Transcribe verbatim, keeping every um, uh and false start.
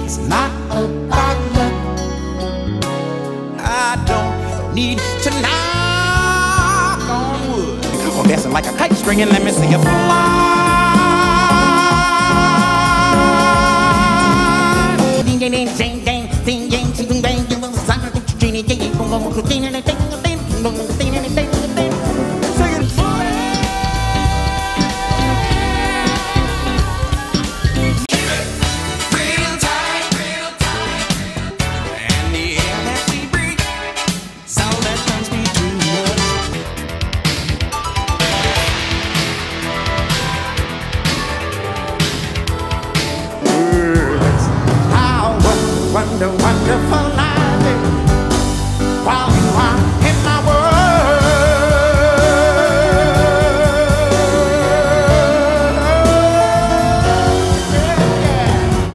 It's not about luck. I don't need to knock on wood. Oh, dancing like a kite string and let me see you fly. Ding ding ding ding ding ding ding ding ding ding. Wonder, wonderful.